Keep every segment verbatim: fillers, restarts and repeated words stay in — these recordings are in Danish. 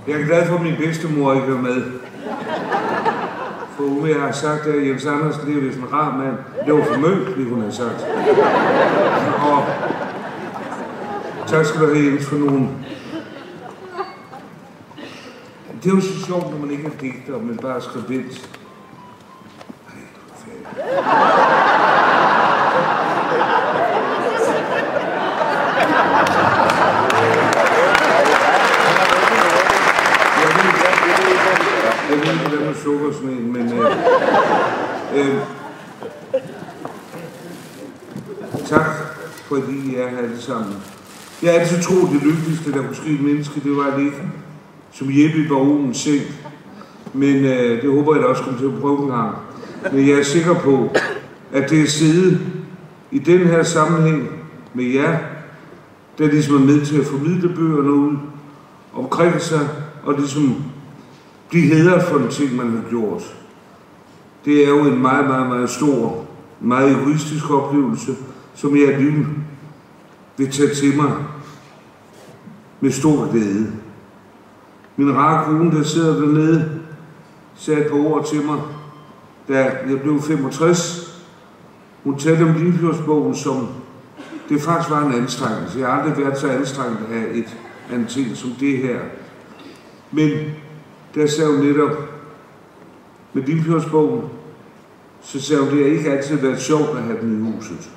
Jeg er glad for, at min bedstemor ikke er med. For Ume, jeg har sagt, at Jens Andersen, det er vist en rar mand. Det var for mønt, hun har sagt. Og tak skal du have, Jens, for nogen. Det er jo så sjovt, når man ikke er digter, men bare skribent. Ej, du er Jeg ved ikke, hvordan man sukker sådan en, men... Øh, øh, tak, fordi I er her alle sammen. Jeg er altid troet, det lykkeligste, der kunne ske et menneske, det var at ligge som Jeppe i baronens seng. Men øh, det håber jeg da også kommer til at prøve en gang. Men jeg er sikker på, at det er siddet i den her sammenhæng med jer, der ligesom er med til at formidle bøgerne ud omkring sig, og ligesom blive hædret for den ting, man har gjort. Det er jo en meget, meget, meget stor, meget egoistisk oplevelse, som jeg nu vil tage til mig med stor glæde. Min rare kone, der sidder dernede, sagde et par ord til mig, da jeg blev femogtres. Hun talte om Limfjordsbogen, som det faktisk var en anstrengelse. Jeg har aldrig været så anstrengt af et af en ting som det her. Men der sagde hun netop, med Limfjordsbogen, så sagde hun, det har ikke altid været sjovt at have den i huset.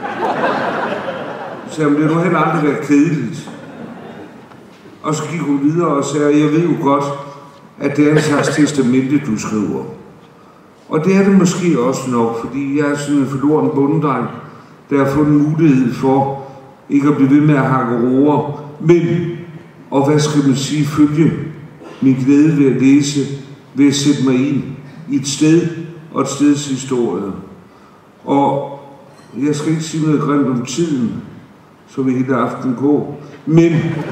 Så sagde hun, det har nu heller aldrig været kedeligt. Og så gik hun videre og sagde, jeg ved jo godt, at det er en slags testamente, du skriver. Og det er det måske også nok, fordi jeg er sådan en forloren bondedreng, der har fået en mulighed for ikke at blive ved med at hakke roer, men, og hvad skal man sige, følge min glæde ved at læse, ved at sætte mig ind i et sted og et steds historie. Og jeg skal ikke sige noget grimt om tiden, så vil hele aftenen gå, men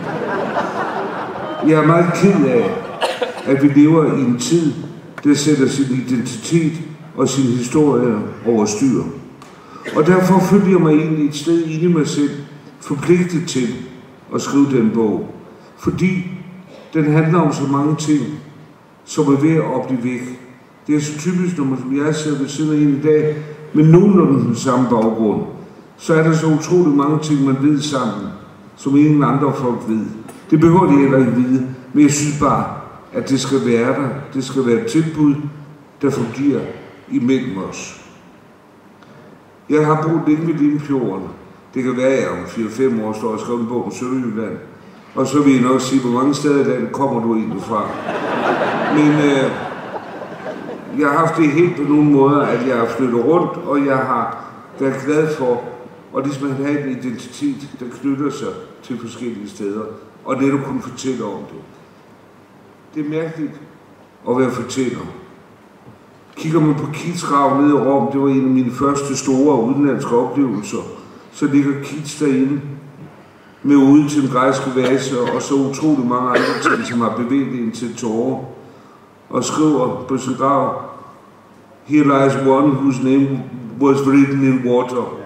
jeg er meget ked af, at vi lever i en tid, der sætter sin identitet og sin historie over styr. Og derfor følger jeg mig egentlig et sted inde i mig selv, forpligtet til at skrive den bog. Fordi den handler om så mange ting, som er ved at blive væk. Det er så typisk, når man, som jeg sidder ved siden af en i dag, men nogenlunde den samme baggrund, så er der så utrolig mange ting, man ved sammen, som ingen andre folk ved. Det behøver de heller ikke vide, men jeg synes bare, at det skal være der. Det skal være et tilbud, der fungerer imellem os. Jeg har boet længe ved Limfjorden. Det kan være, at jeg om fire fem år står og skriver en bog om Sønderjylland. Og så vil jeg nok sige, hvor mange steder i landet kommer du egentlig fra. Men øh, jeg har haft det helt på nogle måder, at jeg har flyttet rundt, og jeg har været glad for, og ligesom at have en identitet, der knytter sig til forskellige steder. Og det, du kunne fortælle om det. Det er mærkeligt at være fortæller. Kigger man på Keats grav nede i Rom, det var en af mine første store udenlandske oplevelser, så ligger Keats derinde med ude til den græske vase, og så utrolig mange andre ting, som har bevæget ind til tårer, og skriver på sin grav, "Here lies one whose name was written in water."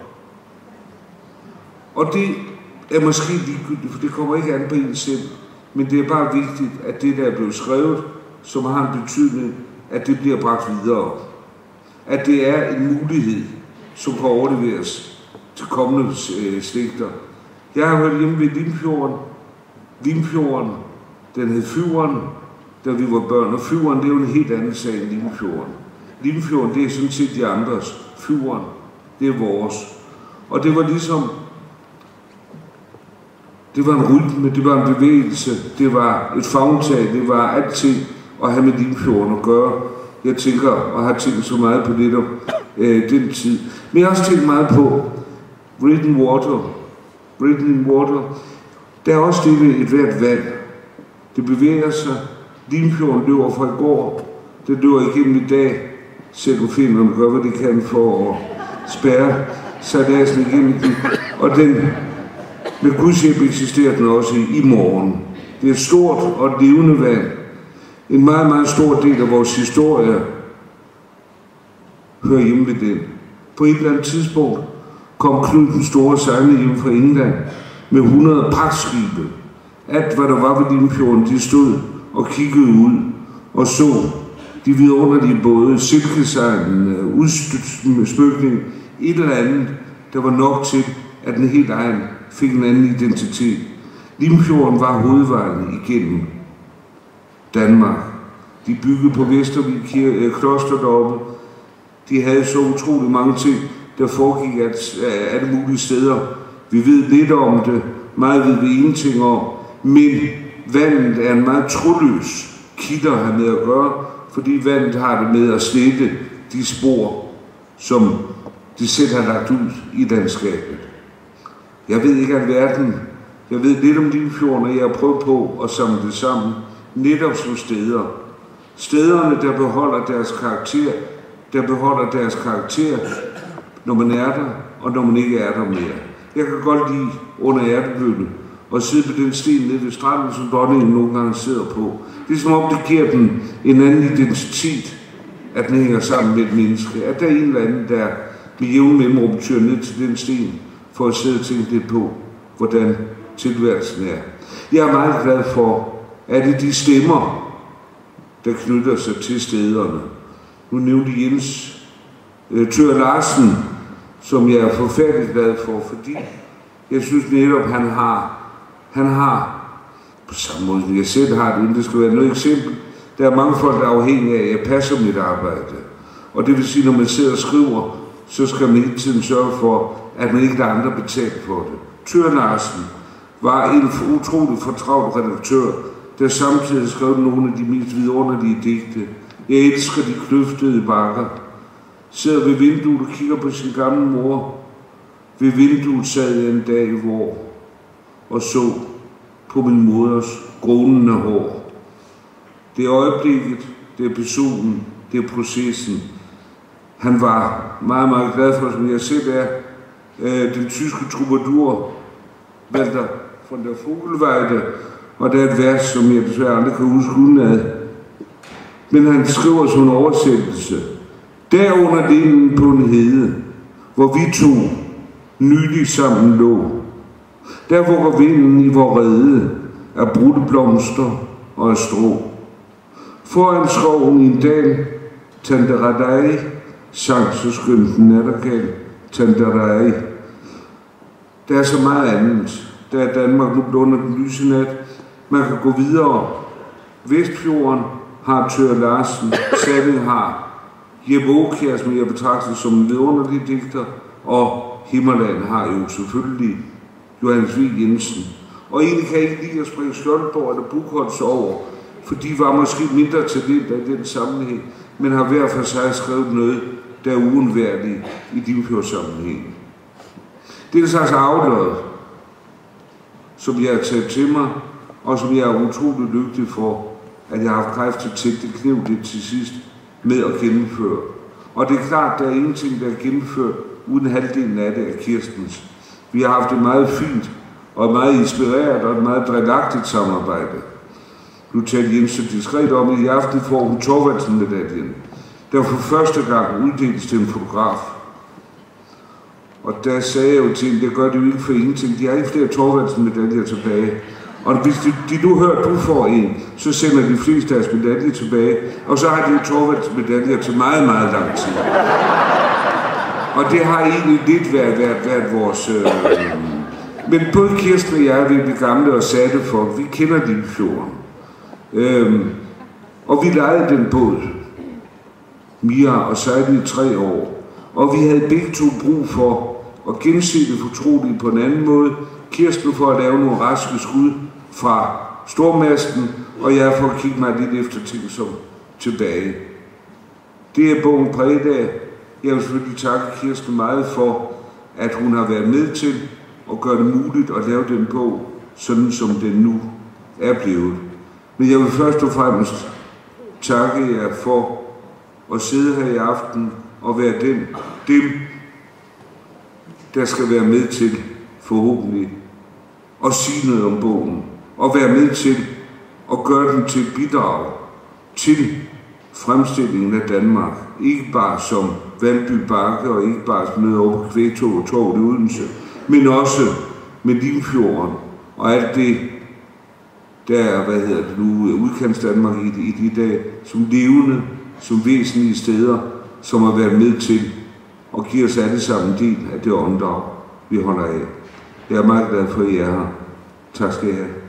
Og det er måske ligegyldigt, for det kommer ikke an på en selv, men det er bare vigtigt, at det, der er blevet skrevet, som har en betydning, at det bliver bragt videre. At det er en mulighed, som kan overleveres til kommende øh, slægter. Jeg har hørt hjemme ved Limfjorden. Limfjorden, den hed Fjorden, da vi var børn, og Fjorden, det er jo en helt anden sag end Limfjorden. Limfjorden, det er sådan set de andres. Fjorden, det er vores. Og det var ligesom, det var en rytme, det var en bevægelse, det var et favntag, det var alting at have med Limfjorden at gøre. Jeg tænker, og har tænkt så meget på det der, øh, den tid. Men jeg har også tænkt meget på Written Water, Written in Water. Der er også det ved et hvert vand. Det bevæger sig. Limfjorden løber fra i går. Det løber igennem i dag. Selvofinerne gør, hvad de kan for at spærre sejladsen igennem den. Og den, med Guds hjælp eksisterer den også i, i morgen. Det er et stort og et levende vand. En meget, meget stor del af vores historie hører hjemme ved den. På et eller andet tidspunkt kom Knud den Store sejlende hjem fra England med hundrede pragtskibe. Alt, hvad der var ved Limfjorden, de stod og kiggede ud og så de vidunderlige både, silkesejlen, udsmykning, et eller andet, der var nok til, at den helt egen fik en anden identitet. Limfjorden var hovedvejen igennem Danmark. De byggede på Vestervig Kloster deroppe. De havde så utrolig mange ting, der foregik at alle mulige steder. Vi ved lidt om det, meget ved vi ingenting om, men vandet er en meget troløs kilde at have med at gøre, fordi vandet har det med at slette de spor, som de selv har lagt ud i landskabet. Jeg ved ikke alverden. Jeg ved lidt om Limfjorden, og jeg har prøvet på at samle det sammen, netop som steder. Stederne, der beholder deres karakter, der beholder deres karakter, når man er der, og når man ikke er der mere. Jeg kan godt lide under Ærtebølle og sidde på den sten nede ved stranden, som dronningen nogle gange sidder på. Det er som om, det giver den en anden identitet, at den hænger sammen med et menneske. At der er en eller anden, der med jævn mellemrum tyrer ned til den sten, for at sidde og tænke lidt på, hvordan tilværelsen er. Jeg er meget glad for, at det de stemmer, der knytter sig til stederne. Nu nævnte Jens øh, Thøger Larsen, som jeg er forfærdelig glad for, fordi jeg synes netop, han har, han har, på samme måde som jeg selv har det, det skal være noget eksempel, der er mange folk, der er afhængige af, at jeg passer mit arbejde. Og det vil sige, når man sidder og skriver, så skal man hele tiden sørge for, at man ikke lader andre betale for det. Thøger Larsen var en utrolig fortravlet redaktør, der samtidig skrev nogle af de mest vidunderlige digte. Jeg elsker de kløftede bakker. Sidder ved vinduet og kigger på sin gamle mor. Ved vinduet sad jeg en dag, hvor og så på min moders grånende hår. Det er øjeblikket, det er personen, det er processen. Han var meget, meget glad for, som jeg selv er, øh, den tyske troubadour, Walter von der Vogelweide, og der er et vers, som jeg desværre aldrig kan huske udenad. Men han skriver sådan en oversættelse. Derunder linden på en hede, hvor vi to nylig sammen lå. Der vugger vinden i vor rede af brudte blomster og af strå. Foran skoven i en dal, Tandaradai, sang så skønt en nattergal, Tandaradai. Der er så meget andet. Der er Danmark nu blunder den lyse nat. Man kan gå videre. Vestfjorden har Thøger Larsen, Salling har Jeppe Aakjær, som jeg betragter som en vidunderlig digter, og Himmerland har jo selvfølgelig Johannes V. Jensen. Og egentlig kan jeg ikke lide at springe Skjoldborg eller Buchholz over, for de var måske mindre talenter i den sammenhæng, men har hver for sig skrevet noget, der er uundværligt i Limfjordssammenhæng. Det er en slags aflød, som jeg har taget til mig, og som jeg er utrolig lykkelig for, at jeg har haft kræfter til det kniv det til sidst med at gennemføre. Og det er klart, der er ingenting, der er gennemført, uden halvdelen af det er Kirstens. Vi har haft et meget fint og meget inspireret og et meget drillagtigt samarbejde. Nu talte Jens så diskret om, at i aften får hun Thorvaldsen-medaljen, der for første gang uddeles til en fotograf. Og der sagde jeg jo til hende, det gør det jo ikke for ingenting. De har ikke flere Thorvaldsen-medaljer tilbage. Og hvis de, de nu hører, at du får en, så sender de fleste deres medaljer tilbage. Og så har de jo Thorvaldsen-medaljer til meget, meget lang tid. Og det har egentlig lidt været, været, været vores... Øh, men både Kirsten og jeg er virkelig gamle og satte folk. Vi kender Limfjorden. Øhm, og vi lejede den båd, Mia, og sejlede i tre år. Og vi havde begge to brug for at gense det fortrolige på en anden måde. Kirsten for at lave nogle raske skud fra stormasten, og jeg for at kigge mig lidt efter ting som tilbage. Det er bogen præget af. Jeg vil selvfølgelig takke Kirsten meget for, at hun har været med til at gøre det muligt at lave den bog, sådan som den nu er blevet. Men jeg vil først og fremmest takke jer for at sidde her i aften og være den, dem, der skal være med til forhåbentlig at sige noget om bogen, og være med til at gøre den til et bidrag til fremstillingen af Danmark. Ikke bare som Valby Bakke, og ikke bare som noget over på Kvægtog og Torvet i Odense, men også med Limfjorden og alt det, der er, hvad hedder det nu, udkantsdanmark i, i de dage, som levende, som væsentlige steder, som har været med til og giver os alle sammen en del af det åndedrag, vi holder af. Jeg er meget glad for, at I er her. Tak skal I have.